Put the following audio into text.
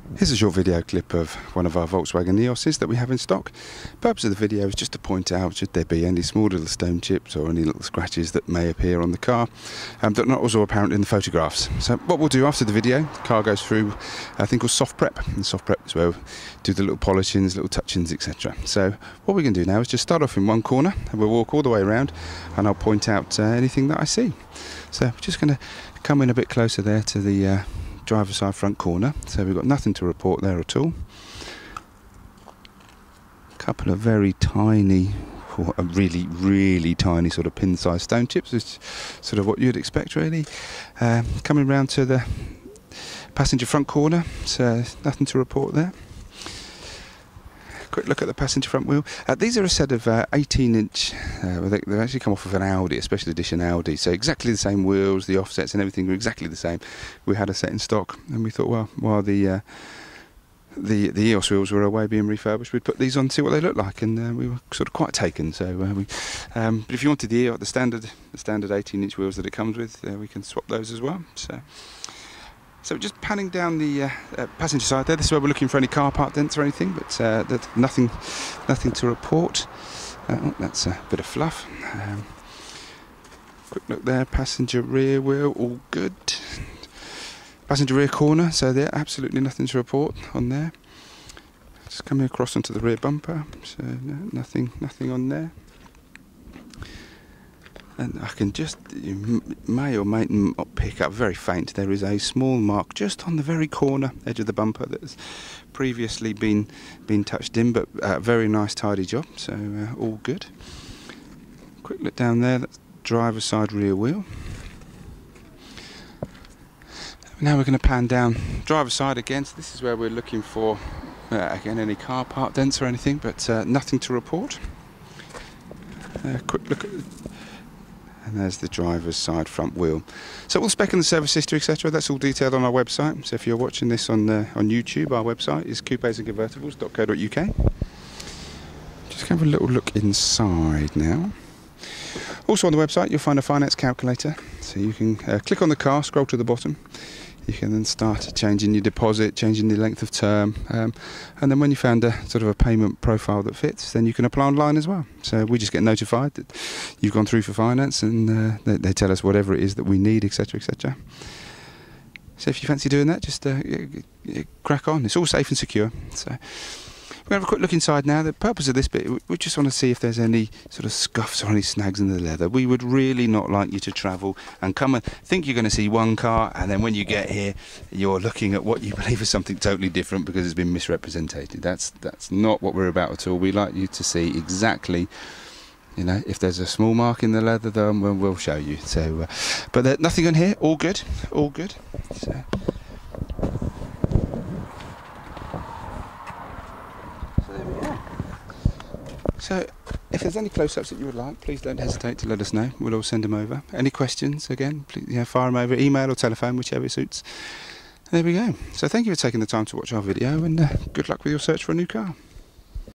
Here's a short video clip of one of our Volkswagen Neoses that we have in stock. The purpose of the video is just to point out should there be any small little stone chips or any little scratches that may appear on the car that are not also apparent in the photographs. So what we'll do after the video, the car goes through a thing called soft prep, and soft prep is where we do the little polishings, little touch-ins, etc. So what we can do now is just start off in one corner and we'll walk all the way around and I'll point out anything that I see. So we're just going to come in a bit closer there to the driver's side front corner, so we've got nothing to report there at all. A couple of very tiny, or really tiny sort of pin-sized stone chips, which is sort of what you'd expect really. Coming round to the passenger front corner, so nothing to report there. Quick look at the passenger front wheel. These are a set of 18-inch, they've actually come off of an Audi, a special edition Audi, so exactly the same wheels, the offsets and everything were exactly the same. We had a set in stock and we thought, well, while the EOS wheels were away being refurbished, we'd put these on to see what they look like, and we were sort of quite taken. So but if you wanted the standard 18-inch wheels that it comes with, we can swap those as well. So just panning down the passenger side there, this is where we're looking for any car part dents or anything, but there's nothing to report. Oh, that's a bit of fluff. Quick look there, passenger rear wheel, all good. Passenger rear corner, so there, absolutely nothing to report on there. Just coming across onto the rear bumper, so no, nothing on there. And I can just, you may or may not pick up, very faint, there is a small mark just on the very corner edge of the bumper that's previously been touched in, but very nice tidy job, so all good. Quick look down there, that's driver's side rear wheel. Now we're going to pan down driver's side again, so this is where we're looking for, again, any car part dents or anything, but nothing to report. Quick look at, and there's the driver's side front wheel. So all the spec and the service history, etc., that's all detailed on our website. So if you're watching this on YouTube, our website is coupesandconvertibles.co.uk. Just have a little look inside now. Also on the website you'll find a finance calculator, so you can click on the car, scroll to the bottom. You can then start changing your deposit, changing the length of term, and then when you found a sort of a payment profile that fits, then you can apply online as well. So we just get notified that you've gone through for finance, and they tell us whatever it is that we need, etc, etc. So if you fancy doing that, just crack on. It's all safe and secure. So we're going to have a quick look inside now. The purpose of this bit, we just want to see if there's any sort of scuffs or any snags in the leather. We would really not like you to travel and come and think you're going to see one car, and then when you get here you're looking at what you believe is something totally different because it's been misrepresented. That's not what we're about at all. We like you to see exactly, you know, if there's a small mark in the leather, then we'll show you. So but nothing on here, all good, all good. So if there's any close-ups that you would like, please don't hesitate to let us know. We'll all send them over. Any questions, again, please fire them over, email or telephone, whichever suits. There we go. So thank you for taking the time to watch our video, and good luck with your search for a new car.